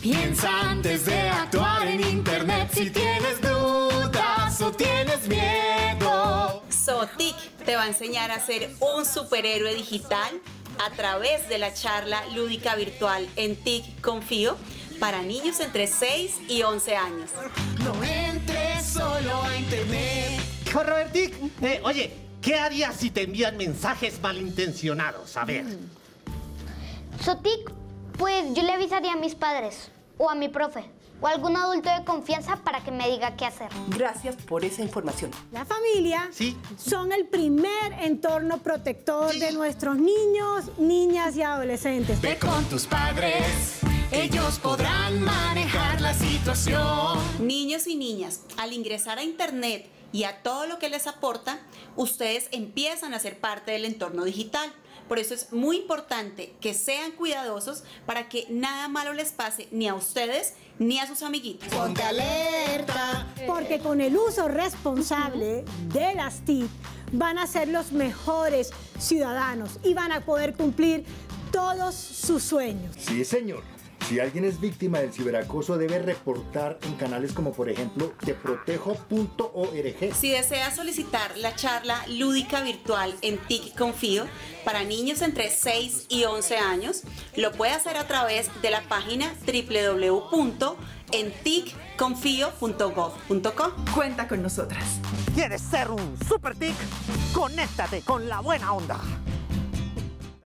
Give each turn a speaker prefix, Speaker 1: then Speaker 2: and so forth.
Speaker 1: Piensa antes de actuar en internet. Si tienes dudas o tienes miedo,
Speaker 2: Zotic te va a enseñar a ser un superhéroe digital a través de la charla lúdica virtual en TIC Confío para niños entre 6 y 11 años.
Speaker 1: no entres solo a internet.
Speaker 3: Hijo Robertic, oye, ¿qué harías si te envían mensajes malintencionados? A ver.
Speaker 4: Zotic, pues yo le avisaría a mis padres, o a mi profe, o a algún adulto de confianza para que me diga qué hacer.
Speaker 5: Gracias por esa información.
Speaker 6: La familia
Speaker 3: Sí.
Speaker 6: son el primer entorno protector de nuestros niños, niñas y adolescentes.
Speaker 1: Ve con tus padres, ellos podrán manejar la situación.
Speaker 2: Niños y niñas, al ingresar a internet y a todo lo que les aporta, ustedes empiezan a ser parte del entorno digital. Por eso es muy importante que sean cuidadosos para que nada malo les pase ni a ustedes ni a sus amiguitos.
Speaker 1: Ponte alerta.
Speaker 6: Porque con el uso responsable de las TIC van a ser los mejores ciudadanos y van a poder cumplir todos sus sueños.
Speaker 7: Sí, señor. Si alguien es víctima del ciberacoso, debe reportar en canales como, por ejemplo, teprotejo.org.
Speaker 2: Si desea solicitar la charla lúdica virtual en TIC Confío para niños entre 6 y 11 años, lo puede hacer a través de la página www.enticconfio.gov.co.
Speaker 5: Cuenta con nosotras.
Speaker 3: ¿Quieres ser un super tic? Conéctate con la buena onda.